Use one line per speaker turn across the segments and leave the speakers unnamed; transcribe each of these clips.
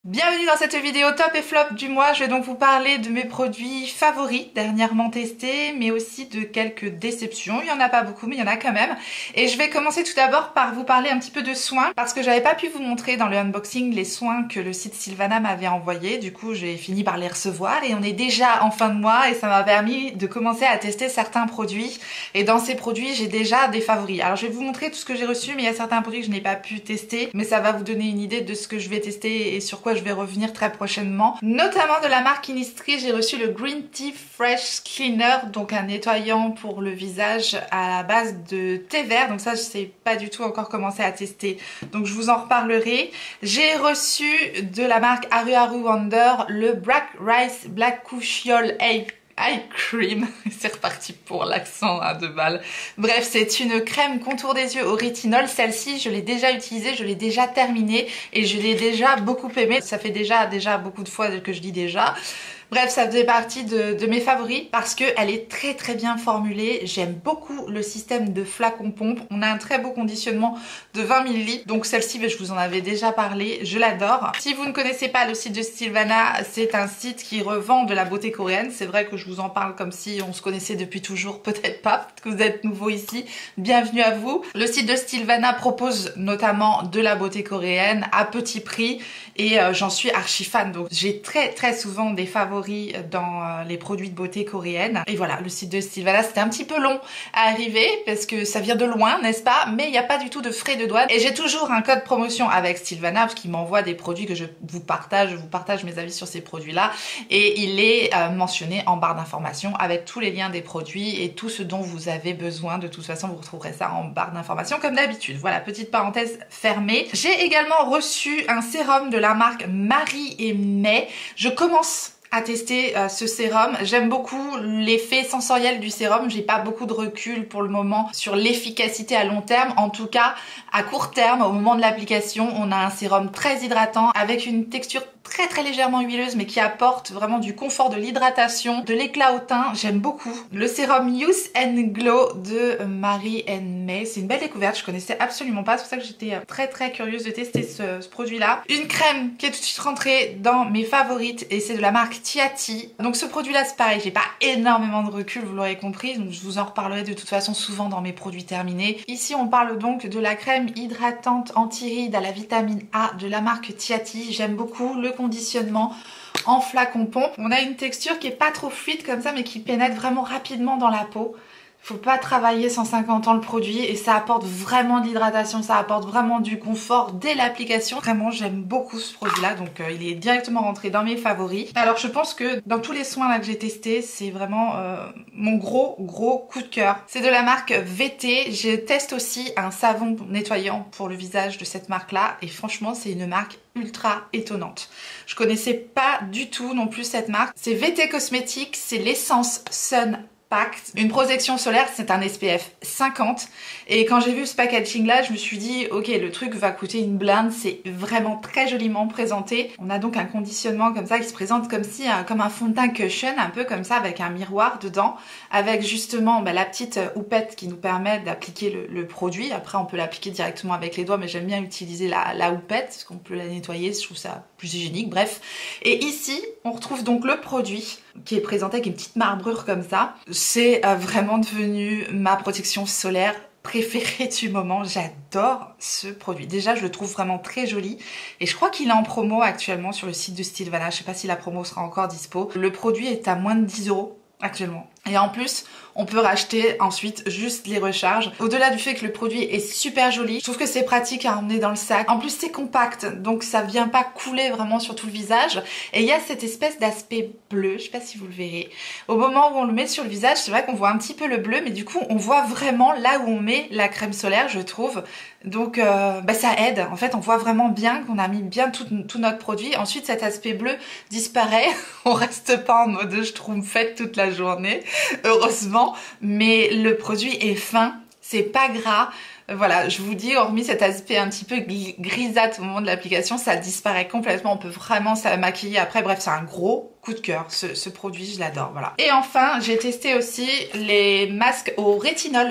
Bienvenue dans cette vidéo top et flop du mois. Je vais donc vous parler de mes produits favoris dernièrement testés, mais aussi de quelques déceptions. Il y en a pas beaucoup, mais il y en a quand même. Et je vais commencer tout d'abord par vous parler un petit peu de soins, parce que j'avais pas pu vous montrer dans le unboxing les soins que le site Sylvana m'avait envoyés. Du coup, j'ai fini par les recevoir et on est déjà en fin de mois et ça m'a permis de commencer à tester certains produits. Et dans ces produits, j'ai déjà des favoris. Alors, je vais vous montrer tout ce que j'ai reçu, mais il y a certains produits que je n'ai pas pu tester, mais ça va vous donner une idée de ce que je vais tester et sur quoi je vais revenir très prochainement. Notamment de la marque Innisfree, j'ai reçu le Green Tea Fresh Cleaner, donc un nettoyant pour le visage à base de thé vert. Donc ça, je sais pas du tout encore commencer à tester, donc je vous en reparlerai. J'ai reçu de la marque Haru Haru Wonder le Black Rice Black Cushiol Eye Cream. C'est reparti pour l'accent à 2 balles. Bref, c'est une crème contour des yeux au rétinol. Celle-ci, je l'ai déjà utilisée, je l'ai déjà terminée et je l'ai déjà beaucoup aimée. Ça fait déjà beaucoup de fois que je dis déjà. Bref, ça faisait partie de mes favoris parce qu'elle est très bien formulée. J'aime beaucoup le système de flacon pompe. On a un très beau conditionnement de 20 ml. Donc celle-ci, je vous en avais déjà parlé. Je l'adore. Si vous ne connaissez pas le site de Sylvana, c'est un site qui revend de la beauté coréenne. C'est vrai que je vous en parle comme si on se connaissait depuis toujours. Peut-être pas, peut-être que vous êtes nouveau ici. Bienvenue à vous. Le site de Sylvana propose notamment de la beauté coréenne à petit prix et j'en suis archi fan. Donc j'ai très souvent des favoris dans les produits de beauté coréenne. Et voilà, le site de Sylvana, c'était un petit peu long à arriver parce que ça vient de loin, n'est-ce pas? Mais il n'y a pas du tout de frais de douane. Et j'ai toujours un code promotion avec Sylvana parce qu'il m'envoie des produits que je vous partage mes avis sur ces produits-là. Et il est mentionné en barre d'information avec tous les liens des produits et tout ce dont vous avez besoin. De toute façon, vous retrouverez ça en barre d'information comme d'habitude. Voilà, petite parenthèse fermée. J'ai également reçu un sérum de la marque Marie et May. Je commence à tester ce sérum. J'aime beaucoup l'effet sensoriel du sérum. J'ai pas beaucoup de recul pour le moment sur l'efficacité à long terme. En tout cas, à court terme, au moment de l'application, on a un sérum très hydratant avec une texture très légèrement huileuse mais qui apporte vraiment du confort, de l'hydratation, de l'éclat au teint. J'aime beaucoup. Le sérum Youth and Glow de Marie and May. C'est une belle découverte. Je connaissais absolument pas. C'est pour ça que j'étais très curieuse de tester ce produit-là. Une crème qui est tout de suite rentrée dans mes favorites et c'est de la marque Tiati. Donc ce produit-là, c'est pareil. J'ai pas énormément de recul, vous l'aurez compris. Donc je vous en reparlerai de toute façon souvent dans mes produits terminés. Ici, on parle donc de la crème hydratante anti-rides à la vitamine A de la marque Tiati. J'aime beaucoup le conditionnement en flacon pompe. On a une texture qui est pas trop fluide comme ça mais qui pénètre vraiment rapidement dans la peau. Faut pas travailler 150 ans le produit et ça apporte vraiment de l'hydratation, ça apporte vraiment du confort dès l'application. Vraiment, j'aime beaucoup ce produit-là, donc il est directement rentré dans mes favoris. Alors je pense que dans tous les soins là que j'ai testés, c'est vraiment mon gros coup de cœur. C'est de la marque VT. Je teste aussi un savon nettoyant pour le visage de cette marque-là et franchement, c'est une marque ultra étonnante. Je connaissais pas du tout non plus cette marque. C'est VT Cosmetics, c'est l'essence Sun Pact. Une protection solaire, c'est un SPF 50 et quand j'ai vu ce packaging là, je me suis dit ok, le truc va coûter une blinde. C'est vraiment très joliment présenté. On a donc un conditionnement comme ça qui se présente comme si comme un fond de teint cushion, un peu comme ça avec un miroir dedans, avec justement la petite houppette qui nous permet d'appliquer le produit. Après on peut l'appliquer directement avec les doigts, mais j'aime bien utiliser la houppette parce qu'on peut la nettoyer, je trouve ça plus hygiénique. Bref, et ici on retrouve donc le produit qui est présenté avec une petite marbrure comme ça. C'est vraiment devenu ma protection solaire préférée du moment. J'adore ce produit. Déjà, je le trouve vraiment très joli et je crois qu'il est en promo actuellement sur le site de Sylvana. Je sais pas si la promo sera encore dispo. Le produit est à moins de 10 € actuellement. Et en plus, on peut racheter ensuite juste les recharges. Au-delà du fait que le produit est super joli, je trouve que c'est pratique à emmener dans le sac. En plus, c'est compact, donc ça vient pas couler vraiment sur tout le visage. Et il y a cette espèce d'aspect bleu, je sais pas si vous le verrez. Au moment où on le met sur le visage, c'est vrai qu'on voit un petit peu le bleu, mais du coup, on voit vraiment là où on met la crème solaire, je trouve. Donc ça aide. En fait, on voit vraiment bien qu'on a mis bien tout notre produit. Ensuite, cet aspect bleu disparaît. On reste pas en mode je trouve toute la journée, heureusement. Mais le produit est fin, c'est pas gras. Voilà, je vous dis, hormis cet aspect un petit peu grisâtre au moment de l'application, ça disparaît complètement. On peut vraiment se maquiller après. Bref, c'est un gros coup de cœur. Ce produit, je l'adore. Voilà. Et enfin, j'ai testé aussi les masques au rétinol.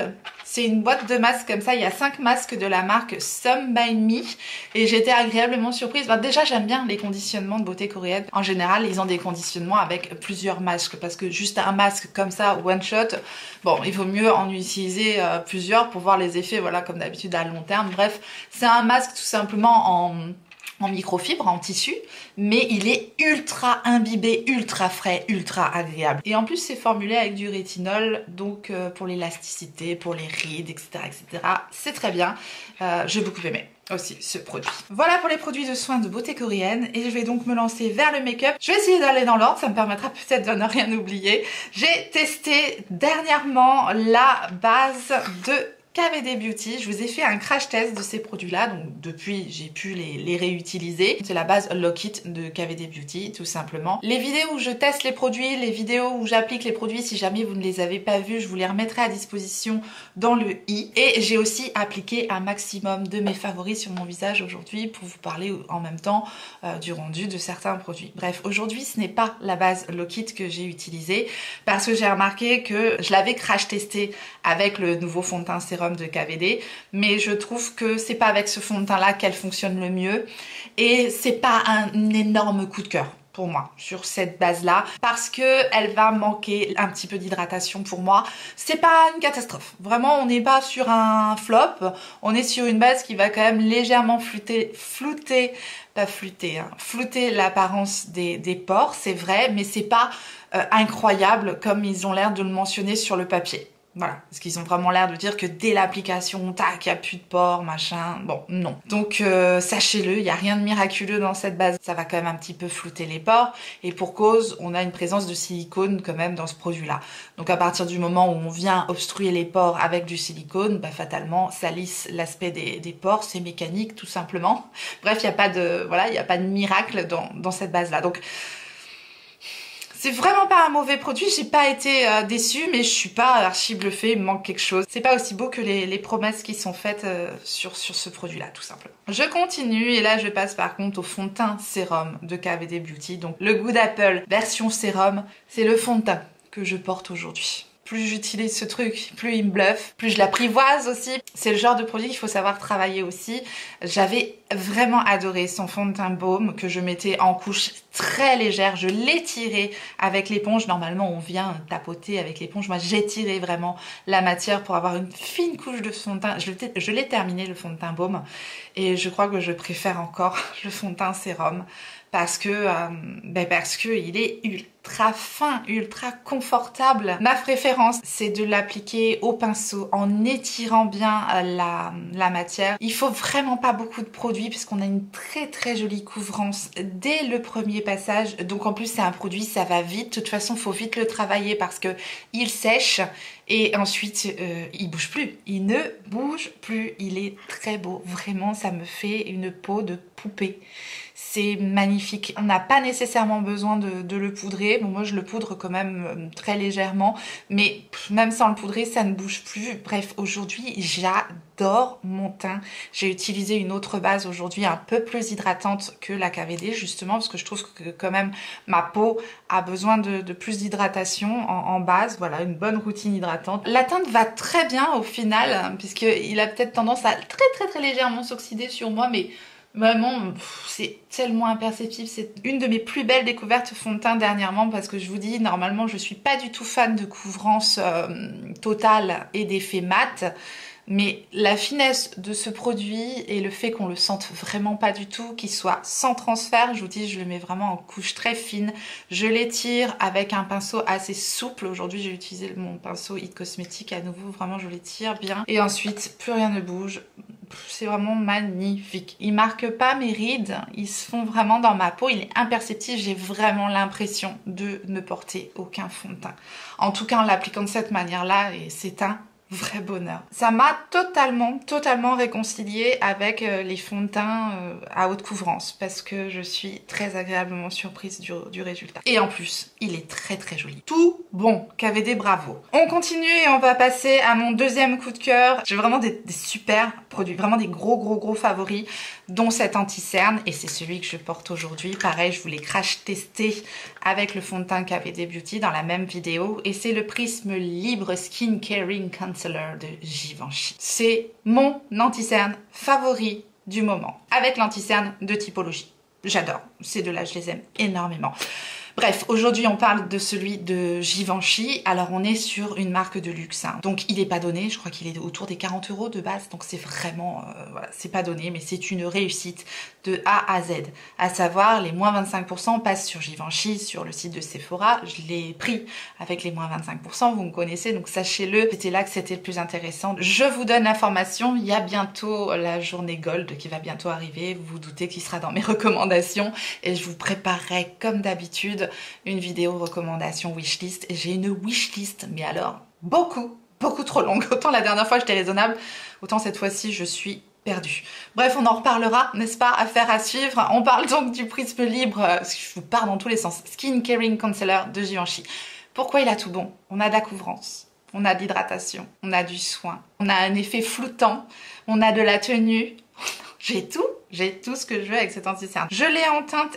C'est une boîte de masques comme ça, il y a 5 masques de la marque Some by Me et j'étais agréablement surprise. Déjà j'aime bien les conditionnements de beauté coréenne. En général ils ont des conditionnements avec plusieurs masques parce que juste un masque comme ça one shot, bon il vaut mieux en utiliser plusieurs pour voir les effets, voilà, comme d'habitude à long terme. Bref, c'est un masque tout simplement en microfibre, en tissu, mais il est ultra imbibé, ultra frais, ultra agréable. Et en plus c'est formulé avec du rétinol, donc pour l'élasticité, pour les rides, etc. etc. C'est très bien, j'ai beaucoup aimé aussi ce produit. Voilà pour les produits de soins de beauté coréenne et je vais donc me lancer vers le make-up. Je vais essayer d'aller dans l'ordre, ça me permettra peut-être de ne rien oublier. J'ai testé dernièrement la base de KVD Beauty. Je vous ai fait un crash test de ces produits-là, donc depuis j'ai pu les réutiliser. C'est la base Lock It de KVD Beauty, tout simplement. Les vidéos où je teste les produits, les vidéos où j'applique les produits, si jamais vous ne les avez pas vues, je vous les remettrai à disposition dans le i. Et j'ai aussi appliqué un maximum de mes favoris sur mon visage aujourd'hui pour vous parler en même temps du rendu de certains produits. Bref, aujourd'hui ce n'est pas la base Lock It que j'ai utilisée parce que j'ai remarqué que je l'avais crash testé avec le nouveau fond de teint sérum de KVD, mais je trouve que c'est pas avec ce fond de teint là qu'elle fonctionne le mieux et c'est pas un énorme coup de cœur pour moi sur cette base là parce que elle va manquer un petit peu d'hydratation pour moi. C'est pas une catastrophe, vraiment on n'est pas sur un flop, on est sur une base qui va quand même légèrement flouter l'apparence des pores, c'est vrai, mais c'est pas incroyable comme ils ont l'air de le mentionner sur le papier. Voilà, parce qu'ils ont vraiment l'air de dire que dès l'application, tac, il n'y a plus de pores, machin. Bon, non. Donc, sachez-le, il n'y a rien de miraculeux dans cette base. Ça va quand même un petit peu flouter les pores. Et pour cause, on a une présence de silicone quand même dans ce produit-là. Donc, à partir du moment où on vient obstruer les pores avec du silicone, bah, fatalement, ça lisse l'aspect des pores. C'est mécanique, tout simplement. Bref, il n'y a pas de, voilà, il n'y a pas de miracle dans cette base-là. Donc, c'est vraiment pas un mauvais produit, j'ai pas été déçue, mais je suis pas archi bluffée, il me manque quelque chose. C'est pas aussi beau que les promesses qui sont faites sur ce produit-là, tout simplement. Je continue et là je passe par contre au fond de teint sérum de KVD Beauty. Donc le Good Apple version sérum, c'est le fond de teint que je porte aujourd'hui. Plus j'utilise ce truc, plus il me bluffe, plus je l'apprivoise aussi. C'est le genre de produit qu'il faut savoir travailler aussi. J'avais vraiment adoré son fond de teint baume que je mettais en couche très légère. Je l'étirais avec l'éponge. Normalement, on vient tapoter avec l'éponge. Moi, j'étirais vraiment la matière pour avoir une fine couche de fond de teint. Je l'ai terminé, le fond de teint baume. Et je crois que je préfère encore le fond de teint sérum parce que il est ultra fin, ultra confortable. Ma préférence, c'est de l'appliquer au pinceau en étirant bien la matière. Il faut vraiment pas beaucoup de produits puisqu'on a une très très jolie couvrance dès le premier passage. Donc en plus, c'est un produit, ça va vite. De toute façon, il faut vite le travailler parce que il sèche et ensuite, il bouge plus. Il ne bouge plus. Il est très beau. Vraiment, ça me fait une peau de poupée. C'est magnifique. On n'a pas nécessairement besoin de le poudrer. Bon, moi, je le poudre quand même très légèrement. Mais même sans le poudrer, ça ne bouge plus. Bref, aujourd'hui, j'adore mon teint. J'ai utilisé une autre base aujourd'hui un peu plus hydratante que la KVD, justement, parce que je trouve que quand même ma peau a besoin de plus d'hydratation en base. Voilà, une bonne routine hydratante. La teinte va très bien au final, puisqu'il a peut-être tendance à très légèrement s'oxyder sur moi, mais vraiment, c'est tellement imperceptible. C'est une de mes plus belles découvertes fond de teint dernièrement parce que je vous dis, normalement, je suis pas du tout fan de couvrance totale et d'effet mat. Mais la finesse de ce produit et le fait qu'on le sente vraiment pas du tout, qu'il soit sans transfert, je vous dis, je le mets vraiment en couche très fine. Je l'étire avec un pinceau assez souple. Aujourd'hui, j'ai utilisé mon pinceau It Cosmetics à nouveau. Vraiment, je l'étire bien. Et ensuite, plus rien ne bouge. C'est vraiment magnifique. Il marque pas mes rides, ils se font vraiment dans ma peau, il est imperceptible, j'ai vraiment l'impression de ne porter aucun fond de teint. En tout cas en l'appliquant de cette manière-là, et c'est un vrai bonheur. Ça m'a totalement réconciliée avec les fonds de teint à haute couvrance parce que je suis très agréablement surprise du résultat. Et en plus, il est très joli. Tout bon, KVD bravo. On continue et on va passer à mon deuxième coup de cœur. J'ai vraiment des super produits, vraiment des gros favoris, dont cet anti-cerne et c'est celui que je porte aujourd'hui. Pareil, je vous l'ai crash testé avec le fond de teint KVD Beauty dans la même vidéo et c'est le Prisme Libre Skin Caring Concealer. Concealer de Givenchy. C'est mon anti-cerne favori du moment, avec l'anti-cerne de Typologie. J'adore, ces deux-là, je les aime énormément. Bref, aujourd'hui on parle de celui de Givenchy. Alors on est sur une marque de luxe, hein. Donc il n'est pas donné, je crois qu'il est autour des 40 € de base, donc c'est vraiment, voilà, c'est pas donné, mais c'est une réussite de A à Z. À savoir, les moins 25% passent sur Givenchy, sur le site de Sephora. Je l'ai pris avec les moins 25%, vous me connaissez, donc sachez-le, c'était là que c'était le plus intéressant. Je vous donne l'information, il y a bientôt la journée Gold qui va bientôt arriver, vous vous doutez qu'il sera dans mes recommandations, et je vous préparerai comme d'habitude une vidéo recommandation wishlist. Et j'ai une wishlist, mais alors beaucoup trop longue. Autant la dernière fois j'étais raisonnable, autant cette fois-ci je suis perdue. Bref, on en reparlera, n'est-ce pas? Affaire à suivre. On parle donc du Prisme Libre, parce que je vous pars dans tous les sens. Skin Caring Concealer de Givenchy. Pourquoi il a tout bon? On a de la couvrance, on a de l'hydratation, on a du soin, on a un effet floutant, on a de la tenue. J'ai tout ce que je veux avec cet anti-cerne. Je l'ai en teinte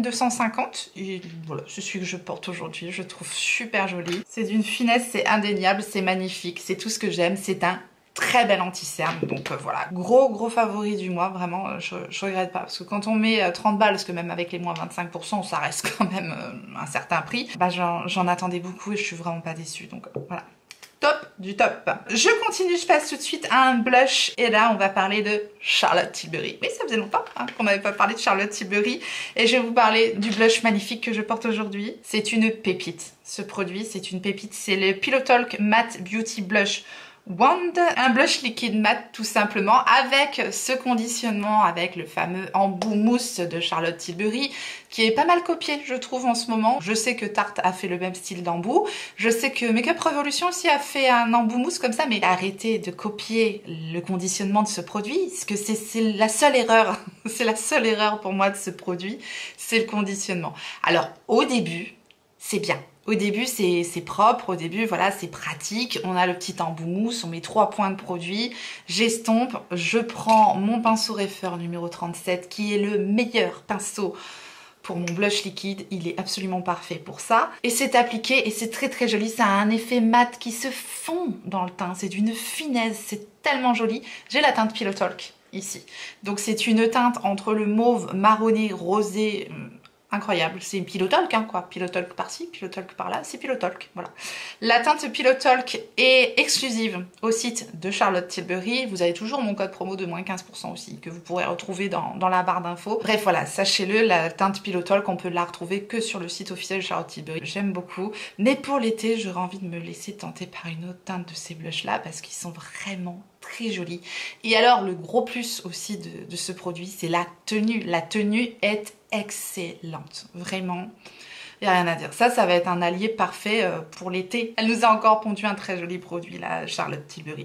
N250 et voilà, c'est celui que je porte aujourd'hui. Je trouve super joli. C'est d'une finesse, c'est indéniable, c'est magnifique, c'est tout ce que j'aime. C'est un très bel anti-cerne, donc voilà, gros favori du mois, vraiment, je regrette pas, parce que quand on met 30 balles, parce que même avec les moins 25%, ça reste quand même un certain prix, bah j'en attendais beaucoup et je suis vraiment pas déçue, donc voilà. Top du top. Je continue, je passe tout de suite à un blush et là on va parler de Charlotte Tilbury. Mais ça faisait longtemps hein, qu'on n'avait pas parlé de Charlotte Tilbury et je vais vous parler du blush magnifique que je porte aujourd'hui. C'est une pépite. Ce produit c'est une pépite, c'est le Pillow Talk Matte Beauty Blush Wand, un blush liquide mat tout simplement avec ce conditionnement, avec le fameux embout mousse de Charlotte Tilbury qui est pas mal copié je trouve en ce moment. Je sais que Tarte a fait le même style d'embout, je sais que Makeup Revolution aussi a fait un embout mousse comme ça, mais arrêtez de copier le conditionnement de ce produit parce que c'est la seule erreur, c'est la seule erreur pour moi de ce produit, c'est le conditionnement. Alors au début c'est bien. Au début, c'est propre, au début, voilà, c'est pratique. On a le petit embout mousse, on met 3 points de produit, j'estompe, je prends mon pinceau Refer numéro 37, qui est le meilleur pinceau pour mon blush liquide. Il est absolument parfait pour ça. Et c'est appliqué et c'est très joli. Ça a un effet mat qui se fond dans le teint. C'est d'une finesse, c'est tellement joli. J'ai la teinte Pillow Talk ici. Donc c'est une teinte entre le mauve, marronné, rosé... incroyable, c'est une Pillow Talk hein, quoi, Pillow Talk par-ci, Pillow Talk par-là, c'est Pillow Talk, voilà. La teinte Pillow Talk est exclusive au site de Charlotte Tilbury, vous avez toujours mon code promo de moins 15% aussi, que vous pourrez retrouver dans la barre d'infos. Bref voilà, sachez-le, la teinte Pillow Talk, on peut la retrouver que sur le site officiel de Charlotte Tilbury, j'aime beaucoup. Mais pour l'été, j'aurais envie de me laisser tenter par une autre teinte de ces blushs là, parce qu'ils sont vraiment très jolis. Et alors, le gros plus aussi de ce produit, c'est la tenue. La tenue est excellente, vraiment, il n'y a rien à dire. Ça va être un allié parfait pour l'été. Elle nous a encore pondu un très joli produit, la Charlotte Tilbury.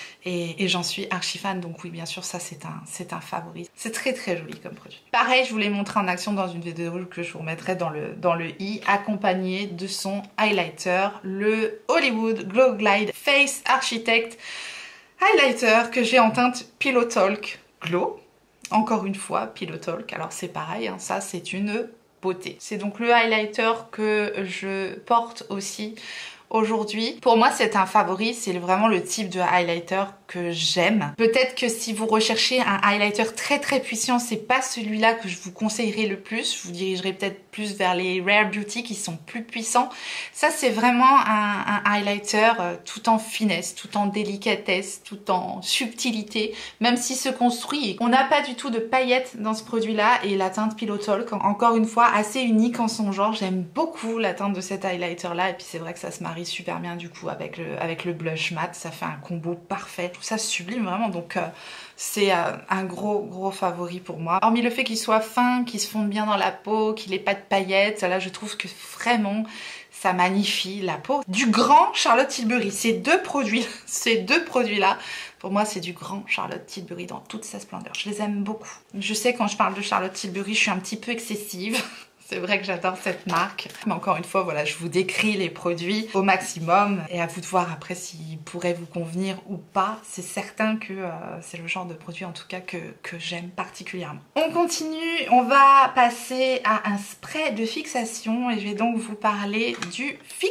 Et j'en suis archi fan, donc oui, bien sûr, ça c'est un favori. C'est très joli comme produit. Pareil, je vous l'ai montré en action dans une vidéo que je vous remettrai dans le i, accompagné de son highlighter, le Hollywood Glow Glide Face Architect Highlighter que j'ai en teinte Pillow Talk Glow. Encore une fois, Pillow Talk, alors c'est pareil, hein, ça c'est une beauté. C'est donc le highlighter que je porte aussi aujourd'hui. Pour moi c'est un favori, c'est vraiment le type de highlighter que j'aime. Peut-être que si vous recherchez un highlighter très puissant, c'est pas celui-là que je vous conseillerais le plus. Je vous dirigerai peut-être plus vers les Rare Beauty qui sont plus puissants. Ça c'est vraiment un highlighter tout en finesse, tout en délicatesse, tout en subtilité, même s'il se construit. On n'a pas du tout de paillettes dans ce produit-là et la teinte Pillow Talk, encore une fois, assez unique en son genre. J'aime beaucoup la teinte de cet highlighter-là et puis c'est vrai que ça se marie super bien du coup avec le blush mat, ça fait un combo parfait. Je trouve ça sublime vraiment, donc c'est un gros favori pour moi. Hormis le fait qu'il soit fin, qu'il se fonde bien dans la peau, qu'il n'ait pas de paillettes, là je trouve que vraiment ça magnifie la peau du grand Charlotte Tilbury. Ces deux produits-là, pour moi c'est du grand Charlotte Tilbury dans toute sa splendeur. Je les aime beaucoup. Je sais quand je parle de Charlotte Tilbury, je suis un petit peu excessive. C'est vrai que j'adore cette marque. Mais encore une fois, voilà, je vous décris les produits au maximum. Et à vous de voir après s'ils pourraient vous convenir ou pas. C'est certain que c'est le genre de produit en tout cas que j'aime particulièrement. On continue, on va passer à un spray de fixation. Et je vais donc vous parler du Fix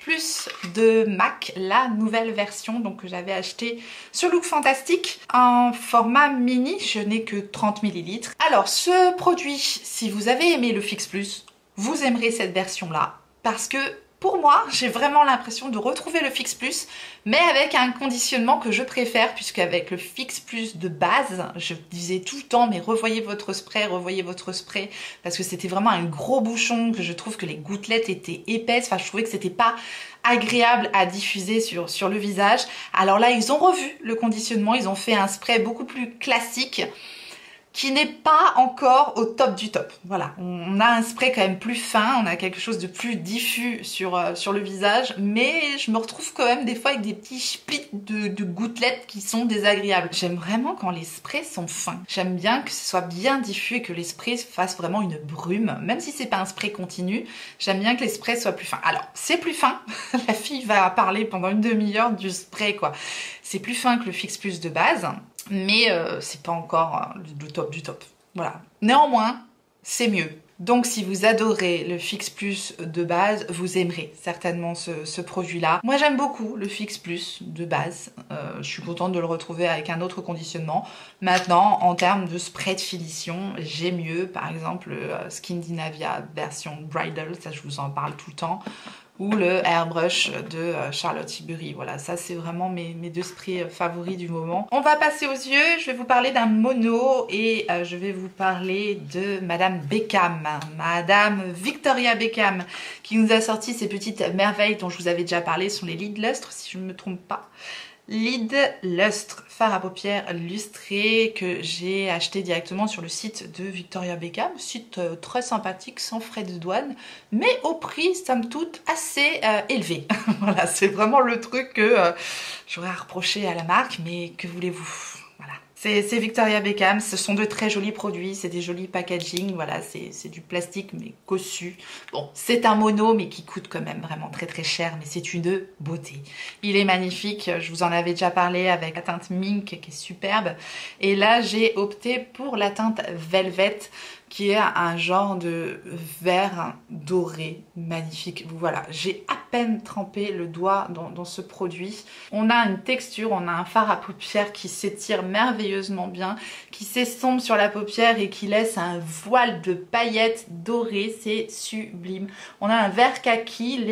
Plus de MAC, la nouvelle version donc, que j'avais acheté sur Look Fantastic en format mini. Je n'ai que 30 ml. Alors ce produit, si vous avez aimé le Fix Plus, vous aimerez cette version-là parce que pour moi, j'ai vraiment l'impression de retrouver le Fix Plus, mais avec un conditionnement que je préfère, puisqu'avec le Fix Plus de base, je disais tout le temps, mais revoyez votre spray, parce que c'était vraiment un gros bouchon, que je trouve que les gouttelettes étaient épaisses, enfin je trouvais que c'était pas agréable à diffuser sur le visage. Alors là, ils ont revu le conditionnement, ils ont fait un spray beaucoup plus classique, qui n'est pas encore au top du top. Voilà, on a un spray quand même plus fin, on a quelque chose de plus diffus sur le visage, mais je me retrouve quand même des fois avec des petits splits de gouttelettes qui sont désagréables. J'aime vraiment quand les sprays sont fins. J'aime bien que ce soit bien diffus et que les sprays fassent vraiment une brume, même si c'est pas un spray continu, j'aime bien que les sprays soient plus fins. Alors, c'est plus fin, la fille va parler pendant une demi-heure du spray quoi. C'est plus fin que le Fix Plus de base, mais c'est pas encore le top du top. Voilà. Néanmoins, c'est mieux. Donc si vous adorez le Fix Plus de base, vous aimerez certainement ce produit-là. Moi j'aime beaucoup le Fix Plus de base. Je suis contente de le retrouver avec un autre conditionnement. Maintenant, en termes de spray de finition, j'ai mieux. Par exemple, le Skin Dinavia version Bridal, ça je vous en parle tout le temps. Ou le Airbrush de Charlotte Tilbury. Voilà, ça c'est vraiment mes deux sprays favoris du moment. On va passer aux yeux, je vais vous parler d'un mono et je vais vous parler de Madame Beckham, Madame Victoria Beckham, qui nous a sorti ces petites merveilles dont je vous avais déjà parlé, ce sont les Lid Lustre si je ne me trompe pas. Lid Lustre, fard à paupières lustré que j'ai acheté directement sur le site de Victoria Beckham, site très sympathique, sans frais de douane, mais au prix, somme toute, assez élevé. Voilà, c'est vraiment le truc que j'aurais à reprocher à la marque, mais que voulez-vous? Voilà. C'est Victoria Beckham, ce sont de très jolis produits, c'est des jolis packaging, voilà, c'est du plastique mais cossu. Bon, c'est un mono mais qui coûte quand même vraiment très très cher, mais c'est une beauté. Il est magnifique, je vous en avais déjà parlé avec la teinte Mink qui est superbe. Et là, j'ai opté pour la teinte Velvet, qui est un genre de vert doré magnifique. Voilà, j'ai à peine trempé le doigt dans ce produit. On a une texture, on a un fard à paupières qui s'étire merveilleusement bien, qui s'estompe sur la paupière et qui laisse un voile de paillettes dorées, c'est sublime. On a un vert kaki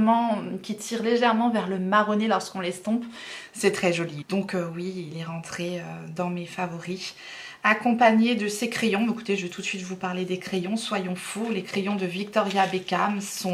qui tire légèrement vers le marronné lorsqu'on l'estompe, c'est très joli. Donc oui, il est rentré dans mes favoris. Accompagné de ces crayons. Écoutez, je vais tout de suite vous parler des crayons, soyons fous. Les crayons de Victoria Beckham sont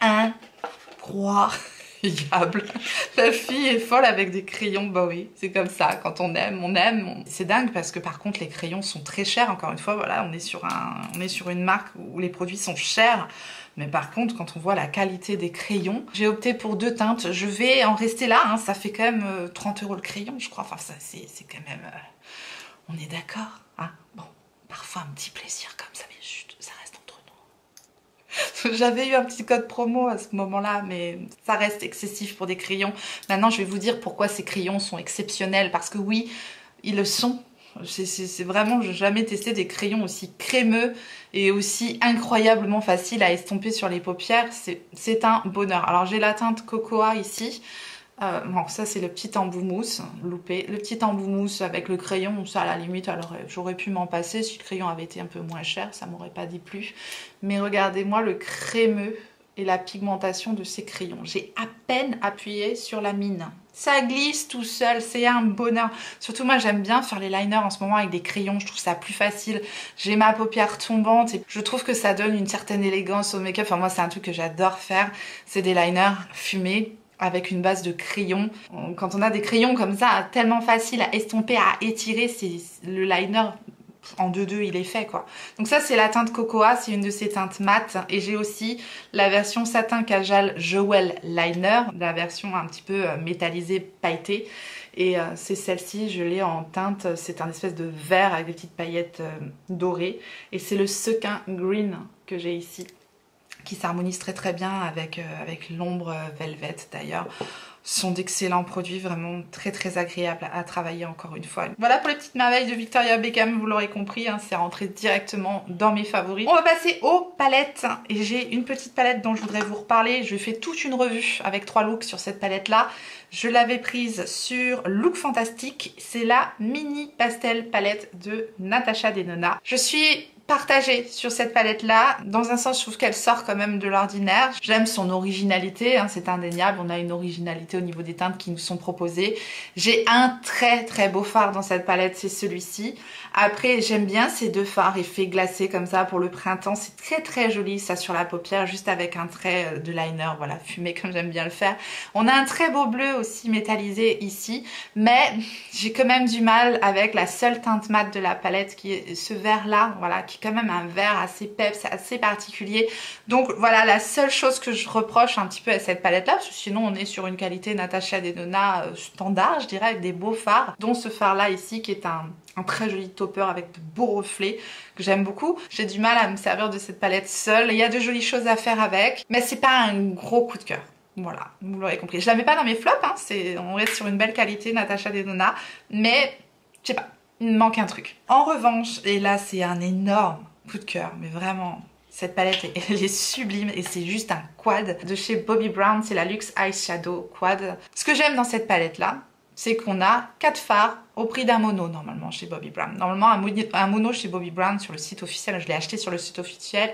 incroyables. La fille est folle avec des crayons, bah oui, c'est comme ça, quand on aime. C'est dingue parce que par contre les crayons sont très chers, encore une fois, voilà, on est sur une marque où les produits sont chers. Mais par contre, quand on voit la qualité des crayons, j'ai opté pour deux teintes. Je vais en rester là, hein, ça fait quand même 30 € le crayon, je crois. Enfin, c'est quand même... On est d'accord, hein? Bon, parfois un petit plaisir comme ça, mais chut, ça reste entre nous. J'avais eu un petit code promo à ce moment-là, mais ça reste excessif pour des crayons. Maintenant, je vais vous dire pourquoi ces crayons sont exceptionnels, parce que oui, ils le sont. C'est vraiment, je n'ai jamais testé des crayons aussi crémeux et aussi incroyablement faciles à estomper sur les paupières. C'est un bonheur. Alors, j'ai la teinte Cocoa ici. Bon, ça c'est le petit embout mousse loupé. Le petit embout mousse avec le crayon, ça à la limite, alors j'aurais pu m'en passer si le crayon avait été un peu moins cher, ça m'aurait pas dit plus. Mais regardez-moi le crémeux et la pigmentation de ces crayons. J'ai à peine appuyé sur la mine. Ça glisse tout seul, c'est un bonheur. Surtout moi j'aime bien faire les liners en ce moment avec des crayons, je trouve ça plus facile. J'ai ma paupière tombante et je trouve que ça donne une certaine élégance au make-up. Enfin moi c'est un truc que j'adore faire, c'est des liners fumés avec une base de crayon. Quand on a des crayons comme ça, tellement facile à estomper, à étirer, le liner en 2-2 il est fait quoi. Donc ça c'est la teinte Cocoa, c'est une de ces teintes mat. Et j'ai aussi la version satin Kajal Jewel Liner, la version un petit peu métallisée, pailletée. Et c'est celle-ci, je l'ai en teinte, c'est un espèce de vert avec des petites paillettes dorées. Et c'est le sequin green que j'ai ici, qui s'harmonise très très bien avec l'ombre Velvet d'ailleurs. sont d'excellents produits, vraiment très très agréables à travailler encore une fois. Voilà pour les petites merveilles de Victoria Beckham, vous l'aurez compris, hein, c'est rentré directement dans mes favoris. On va passer aux palettes et j'ai une petite palette dont je voudrais vous reparler. Je fais toute une revue avec 3 looks sur cette palette là. Je l'avais prise sur Look Fantastic, c'est la mini pastel palette de Natasha Denona. Je suis partagée sur cette palette là. Dans un sens, je trouve qu'elle sort quand même de l'ordinaire. J'aime son originalité, hein, c'est indéniable. On a une originalité au niveau des teintes qui nous sont proposées. J'ai un très très beau fard dans cette palette, c'est celui-ci. Après, j'aime bien ces 2 fards effets glacés comme ça pour le printemps. C'est très très joli ça sur la paupière, juste avec un trait de liner, voilà, fumé comme j'aime bien le faire. On a un très beau bleu aussi métallisé ici, mais j'ai quand même du mal avec la seule teinte mate de la palette qui est ce vert là, voilà, qui est quand même un vert assez peps, assez particulier. Donc voilà, la seule chose que je reproche un petit peu à cette palette là, parce que sinon on est sur une qualité Natasha Denona standard, je dirais, avec des beaux fards, dont ce fard là ici qui est un très joli topper avec de beaux reflets que j'aime beaucoup. J'ai du mal à me servir de cette palette seule. Il y a de jolies choses à faire avec, mais c'est pas un gros coup de cœur. Voilà, vous l'aurez compris. Je la mets pas dans mes flops, hein, on reste sur une belle qualité Natasha Denona, mais je sais pas, il me manque un truc. En revanche, et là c'est un énorme coup de cœur, mais vraiment, cette palette elle est sublime et c'est juste un quad de chez Bobbi Brown, c'est la Luxe Eyeshadow Quad. Ce que j'aime dans cette palette là, c'est qu'on a 4 fards au prix d'un mono normalement chez Bobbi Brown. Normalement un mono chez Bobbi Brown sur le site officiel, je l'ai acheté sur le site officiel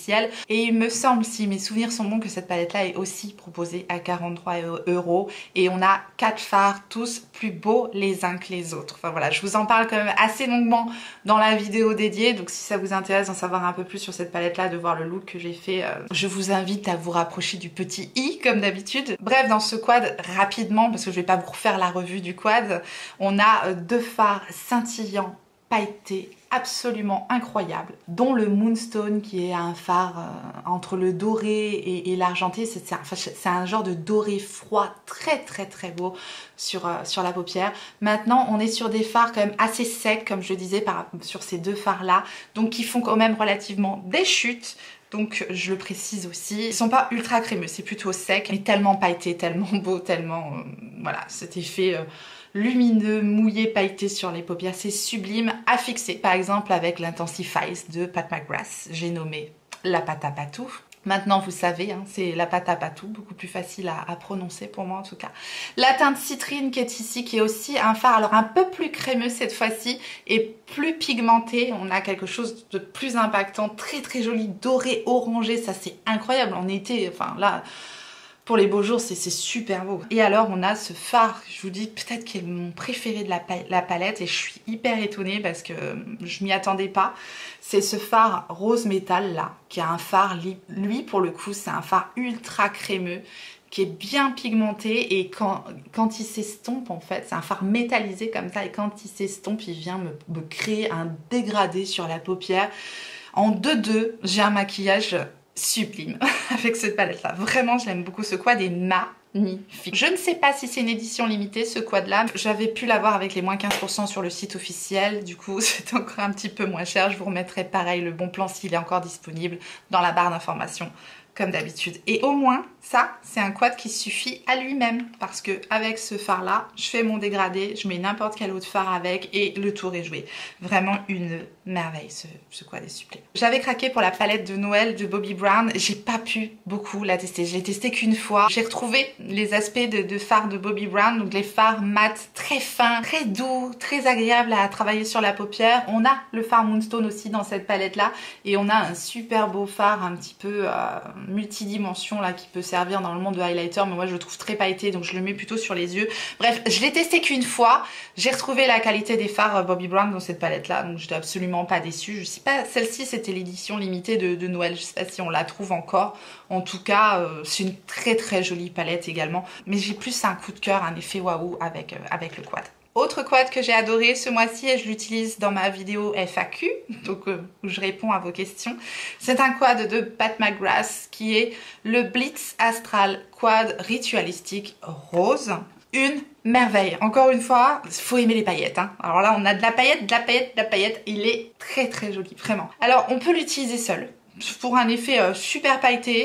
et il me semble, si mes souvenirs sont bons, que cette palette là est aussi proposée à 43 € et on a 4 fards tous plus beaux les uns que les autres. Enfin voilà, je vous en parle quand même assez longuement dans la vidéo dédiée, donc si ça vous intéresse d'en savoir un peu plus sur cette palette là, de voir le look que j'ai fait, je vous invite à vous rapprocher du petit i comme d'habitude. Bref, dans ce quad, rapidement, parce que je vais pas vous refaire la revue du quad, on a 2 fards scintillants, pailletés, absolument incroyables, dont le Moonstone qui est un phare entre le doré et l'argenté. C'est un genre de doré froid très très très beau sur la paupière. Maintenant on est sur des fards quand même assez secs, comme je disais, sur ces 2 fards là, donc qui font quand même relativement des chutes. Donc je le précise aussi, ils sont pas ultra crémeux, c'est plutôt sec, mais tellement pailleté, tellement beau, tellement voilà, cet effet lumineux, mouillé, pailleté sur les paupières, c'est sublime à fixer. Par exemple avec l'Intensifies de Pat McGrath, j'ai nommé la pâte à patou. Maintenant vous savez, hein, c'est la pâte à patou, beaucoup plus facile à prononcer pour moi en tout cas. La teinte citrine qui est ici, qui est aussi un fard, alors un peu plus crémeux cette fois-ci et plus pigmenté. On a quelque chose de plus impactant, très très joli, doré, orangé, ça c'est incroyable en été, enfin là... Pour les beaux jours, c'est super beau. Et alors, on a ce fard, je vous dis, peut-être qui est mon préféré de la palette et je suis hyper étonnée parce que je m'y attendais pas. C'est ce fard rose métal là, qui a un fard, lui pour le coup, c'est un fard ultra crémeux qui est bien pigmenté et quand il s'estompe en fait, c'est un fard métallisé comme ça et quand il s'estompe, il vient me créer un dégradé sur la paupière. En 2-2, j'ai un maquillage sublime avec cette palette là, vraiment je l'aime beaucoup, ce quad est magnifique. Je ne sais pas si c'est une édition limitée ce quad là, j'avais pu l'avoir avec les moins 15% sur le site officiel, du coup c'est encore un petit peu moins cher. Je vous remettrai pareil le bon plan s'il est encore disponible dans la barre d'informations comme d'habitude. Et au moins ça c'est un quad qui suffit à lui-même parce que avec ce fard là je fais mon dégradé, je mets n'importe quel autre fard avec et le tour est joué. Vraiment une merveille ce quad est sublime. J'avais craqué pour la palette de Noël de Bobbi Brown, j'ai pas pu beaucoup la tester, je l'ai testée qu'une fois. J'ai retrouvé les aspects de fard de Bobbi Brown, donc les fards mat très fins, très doux, très agréables à travailler sur la paupière. On a le fard Moonstone aussi dans cette palette là et on a un super beau fard un petit peu multidimension là qui peut servir dans le monde de highlighter, mais moi je le trouve très pailleté donc je le mets plutôt sur les yeux. Bref, je l'ai testé qu'une fois, j'ai retrouvé la qualité des fards Bobbi Brown dans cette palette là, donc j'étais absolument pas déçue. Je sais pas, celle-ci c'était l'édition limitée de Noël, je sais pas si on la trouve encore. En tout cas, c'est une très très jolie palette également, mais j'ai plus un coup de cœur, un effet waouh avec le quad. Autre quad que j'ai adoré ce mois-ci et je l'utilise dans ma vidéo FAQ, donc où je réponds à vos questions. C'est un quad de Pat McGrath qui est le Blitz Astral Quad Ritualistique Rose. Une merveille. Encore une fois, il faut aimer les paillettes. Hein. Alors là, on a de la paillette, de la paillette, de la paillette. Il est très très joli, vraiment. Alors, on peut l'utiliser seul pour un effet super pailleté.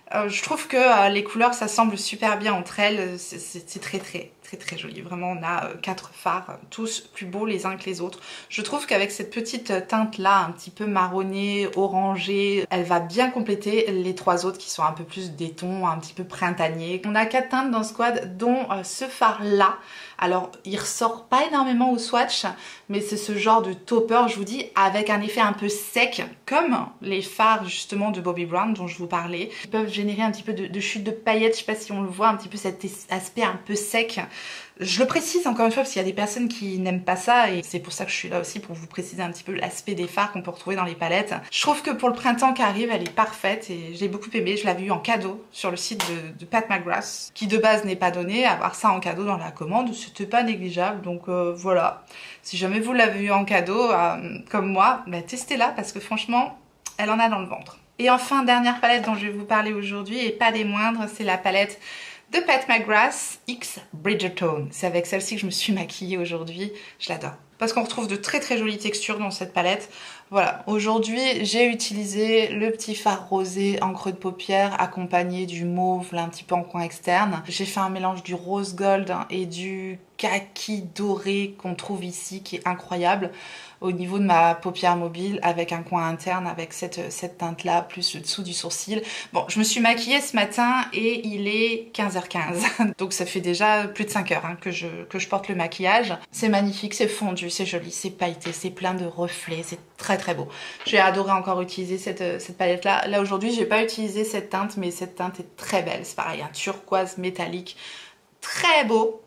Je trouve que les couleurs s'assemblent super bien entre elles, c'est très joli. Vraiment, on a 4 fards, tous plus beaux les uns que les autres. Je trouve qu'avec cette petite teinte là, un petit peu marronnée, orangée, elle va bien compléter les 3 autres qui sont un peu plus des tons un petit peu printaniers. On a 4 teintes dans Squad, dont ce phare là. Alors, il ressort pas énormément au swatch, mais c'est ce genre de topper, je vous dis, avec un effet un peu sec, comme les fards justement de Bobbi Brown dont je vous parlais. Ils peuvent générer un petit peu de chute de paillettes, je sais pas si on le voit, un petit peu cet aspect un peu sec. Je le précise encore une fois parce qu'il y a des personnes qui n'aiment pas ça et c'est pour ça que je suis là aussi pour vous préciser un petit peu l'aspect des fards qu'on peut retrouver dans les palettes. Je trouve que pour le printemps qui arrive, elle est parfaite et j'ai beaucoup aimé. Je l'avais eu en cadeau sur le site de Pat McGrath, qui de base n'est pas donné. Avoir ça en cadeau dans la commande, c'était pas négligeable. Donc voilà, si jamais vous l'avez eu en cadeau comme moi, bah, testez-la parce que franchement, elle en a dans le ventre. Et enfin, dernière palette dont je vais vous parler aujourd'hui et pas des moindres, c'est la palette de Pat McGrath X Bridgerton. C'est avec celle-ci que je me suis maquillée aujourd'hui. Je l'adore. Parce qu'on retrouve de très jolies textures dans cette palette. Voilà, aujourd'hui j'ai utilisé le petit fard rosé en creux de paupière accompagné du mauve là un petit peu en coin externe. J'ai fait un mélange du rose gold et du kaki doré qu'on trouve ici qui est incroyable au niveau de ma paupière mobile avec un coin interne avec cette teinte là plus le dessous du sourcil. Bon, je me suis maquillée ce matin et il est 15h15 donc ça fait déjà plus de 5 heures hein, que je porte le maquillage. C'est magnifique, c'est fondu, c'est joli, c'est pailleté, c'est plein de reflets, c'est très beau. J'ai adoré encore utiliser cette palette là. Là aujourd'hui j'ai pas utilisé cette teinte mais cette teinte est très belle. C'est pareil, un turquoise métallique très beau.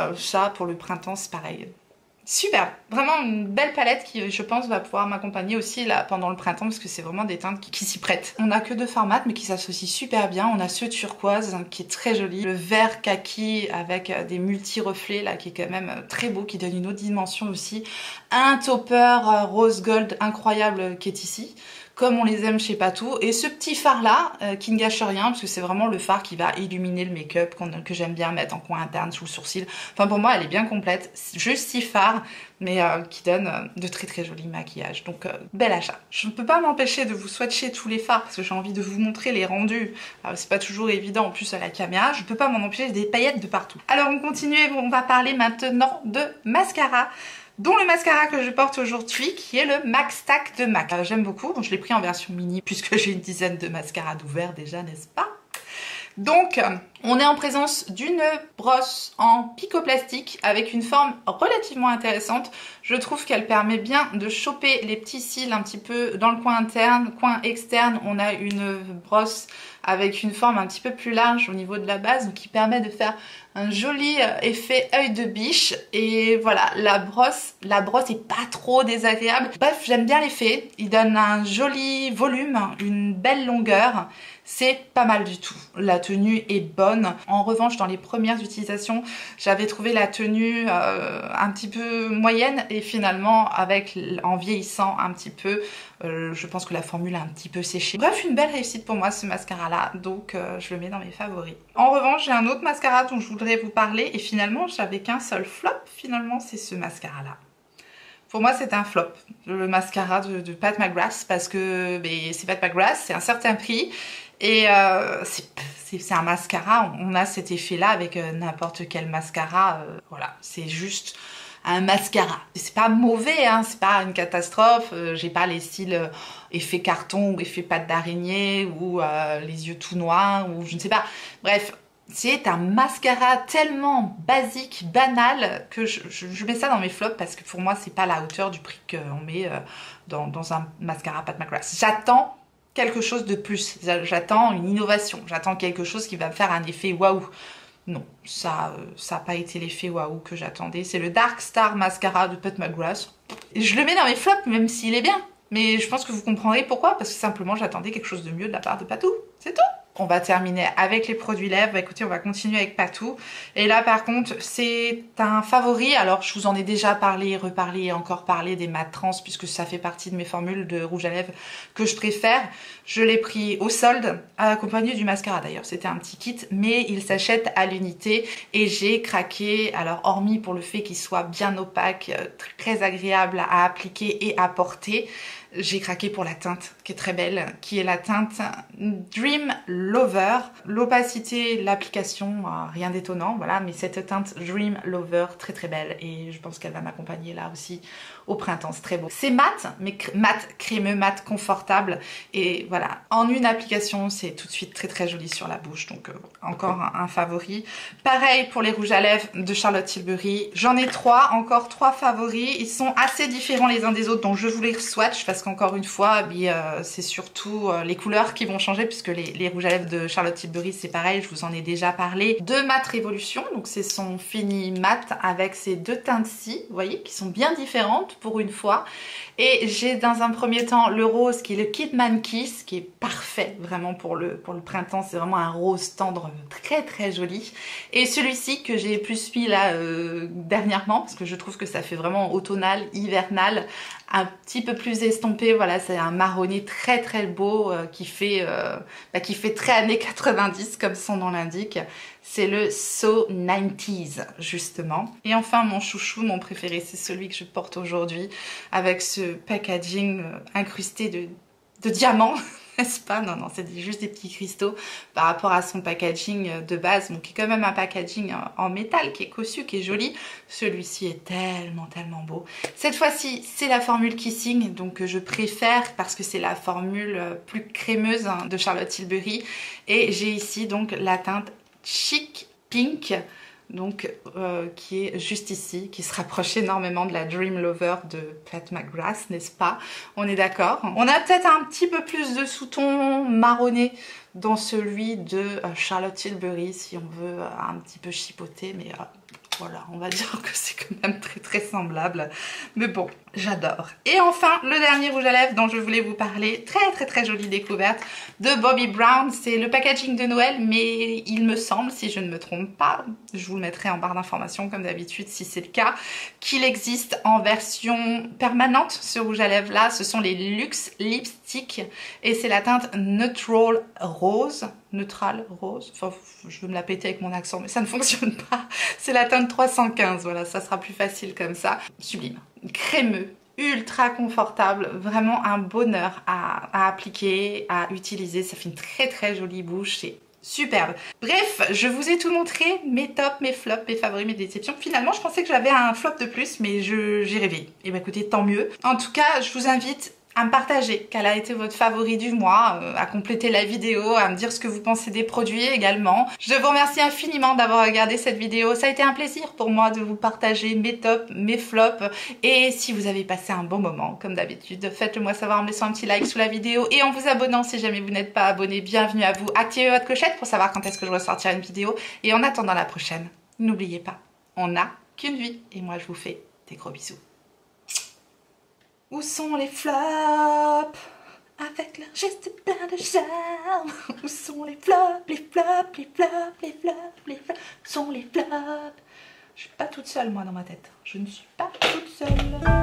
Ça pour le printemps c'est pareil. Super, vraiment une belle palette qui je pense va pouvoir m'accompagner aussi là pendant le printemps parce que c'est vraiment des teintes qui s'y prêtent. On a que 2 formats mais qui s'associent super bien. On a ce turquoise qui est très joli, le vert kaki avec des multi-reflets là qui est quand même très beau, qui donne une autre dimension aussi. Un topper rose gold incroyable qui est ici, comme on les aime chez Patou. Et ce petit phare là qui ne gâche rien parce que c'est vraiment le phare qui va illuminer le make-up que j'aime bien mettre en coin interne sous le sourcil. Enfin pour moi elle est bien complète, juste 6 fards mais qui donne de très jolis maquillages. Donc bel achat. Je ne peux pas m'empêcher de vous swatcher tous les fards parce que j'ai envie de vous montrer les rendus. C'est pas toujours évident en plus à la caméra. Je peux pas m'en empêcher, des paillettes de partout. Alors on continue et on va parler maintenant de mascara, dont le mascara que je porte aujourd'hui qui est le Max Stack de MAC. J'aime beaucoup, bon, je l'ai pris en version mini puisque j'ai une dizaine de mascaras d'ouvert déjà, n'est-ce pas? Donc on est en présence d'une brosse en picoplastique avec une forme relativement intéressante. Je trouve qu'elle permet bien de choper les petits cils un petit peu dans le coin interne, coin externe. On a une brosse avec une forme un petit peu plus large au niveau de la base, donc qui permet de faire un joli effet œil de biche. Et voilà, la brosse est pas trop désagréable. Bref, j'aime bien l'effet. Il donne un joli volume, une belle longueur. C'est pas mal du tout. La tenue est bonne. En revanche, dans les premières utilisations, j'avais trouvé la tenue un petit peu moyenne et finalement, en vieillissant un petit peu, je pense que la formule a un petit peu séché. Bref, une belle réussite pour moi ce mascara-là, donc je le mets dans mes favoris. En revanche, j'ai un autre mascara dont je voudrais vous parler et finalement, j'avais qu'un seul flop. Finalement, c'est ce mascara-là. Pour moi, c'est un flop, le mascara de Pat McGrath, parce que c'est Pat McGrath, c'est un certain prix. Et c'est un mascara, on a cet effet-là avec n'importe quel mascara. Voilà, c'est juste un mascara. C'est pas mauvais, hein, c'est pas une catastrophe. J'ai pas les styles effet carton ou effet pâte d'araignée ou les yeux tout noirs ou je ne sais pas. Bref. C'est un mascara tellement basique, banal, que je mets ça dans mes flops parce que pour moi, c'est pas la hauteur du prix qu'on met dans un mascara Pat McGrath. J'attends quelque chose de plus, j'attends une innovation, j'attends quelque chose qui va me faire un effet waouh. Non, ça n'a pas été l'effet waouh que j'attendais. C'est le Dark Star Mascara de Pat McGrath. Je le mets dans mes flops même s'il est bien. Mais je pense que vous comprendrez pourquoi, parce que simplement j'attendais quelque chose de mieux de la part de Patou. C'est tout. On va terminer avec les produits lèvres. Écoutez, on va continuer avec Patou. Et là, par contre, c'est un favori. Alors, je vous en ai déjà parlé, reparlé et encore parlé des mat trans, puisque ça fait partie de mes formules de rouge à lèvres que je préfère. Je l'ai pris au solde, accompagné du mascara d'ailleurs. C'était un petit kit, mais il s'achète à l'unité. Et j'ai craqué, alors hormis pour le fait qu'il soit bien opaque, très agréable à appliquer et à porter, j'ai craqué pour la teinte. qui est très belle, qui est la teinte Dream Lover. L'opacité, l'application, rien d'étonnant, voilà, mais cette teinte Dream Lover, très très belle, et je pense qu'elle va m'accompagner là aussi au printemps, c'est très beau. C'est mat, mais mat crémeux, mat confortable, et voilà, en une application, c'est tout de suite très très joli sur la bouche, donc encore un favori. Pareil pour les rouges à lèvres de Charlotte Tilbury, j'en ai encore trois favoris, ils sont assez différents les uns des autres, donc je vous les swatch, parce qu'encore une fois, c'est surtout les couleurs qui vont changer, puisque les rouges à lèvres de Charlotte Tilbury, c'est pareil, je vous en ai déjà parlé. De Matte Révolution, donc c'est son fini mat avec ces deux teintes-ci, vous voyez, qui sont bien différentes pour une fois. Et j'ai dans un premier temps le rose qui est le Kidman Kiss, qui est parfait vraiment pour le printemps, c'est vraiment un rose tendre très très joli. Et celui-ci que j'ai plus mis là dernièrement, parce que je trouve que ça fait vraiment automnal, hivernal, un petit peu plus estompé, voilà, c'est un marronné très très beau qui fait très années 90 comme son nom l'indique. C'est le So 90s justement. Et enfin mon chouchou, mon préféré, c'est celui que je porte aujourd'hui avec ce packaging incrusté de diamants. N'est-ce pas? Non, c'est juste des petits cristaux par rapport à son packaging de base, donc qui est quand même un packaging en métal, qui est cossu, qui est joli. Celui-ci est tellement, tellement beau. Cette fois-ci, c'est la formule Kissing, donc je préfère parce que c'est la formule plus crémeuse de Charlotte Tilbury. Et j'ai ici donc la teinte Chic Pink, donc qui est juste ici, qui se rapproche énormément de la Dream Lover de Pat McGrath, n'est-ce pas? On est d'accord. On a peut-être un petit peu plus de sous-ton marronné dans celui de Charlotte Tilbury, si on veut un petit peu chipoter, mais voilà, on va dire que c'est quand même très très semblable. Mais bon, j'adore. Et enfin, le dernier rouge à lèvres dont je voulais vous parler, très très très jolie découverte de Bobbi Brown. C'est le packaging de Noël, mais il me semble, si je ne me trompe pas, je vous le mettrai en barre d'informations comme d'habitude si c'est le cas, qu'il existe en version permanente ce rouge à lèvres là. Ce sont les Luxe Lipstick et c'est la teinte Neutral Rose. Neutral rose, enfin je veux me la péter avec mon accent mais ça ne fonctionne pas, c'est la teinte 315, voilà, ça sera plus facile comme ça. Sublime, crémeux, ultra confortable, vraiment un bonheur à appliquer, à utiliser, ça fait une très très jolie bouche, c'est superbe. Bref, je vous ai tout montré, mes tops, mes flops, mes favoris, mes déceptions. Finalement, je pensais que j'avais un flop de plus, mais j'ai rêvé. Et bah écoutez, tant mieux. En tout cas, je vous invite à me partager quel a été votre favori du mois, à compléter la vidéo, à me dire ce que vous pensez des produits également. Je vous remercie infiniment d'avoir regardé cette vidéo. Ça a été un plaisir pour moi de vous partager mes tops, mes flops. Et si vous avez passé un bon moment, comme d'habitude, faites-le moi savoir en me laissant un petit like sous la vidéo et en vous abonnant si jamais vous n'êtes pas abonné. Bienvenue à vous. Activez votre clochette pour savoir quand est-ce que je ressortirai une vidéo. Et en attendant la prochaine, n'oubliez pas, on n'a qu'une vie. Et moi, je vous fais des gros bisous. Où sont les flops? Avec leur geste plein de charme. Où sont les flops, les flops, les flops, les flops, les flops? Où sont les flops? Je suis pas toute seule moi dans ma tête. Je ne suis pas toute seule.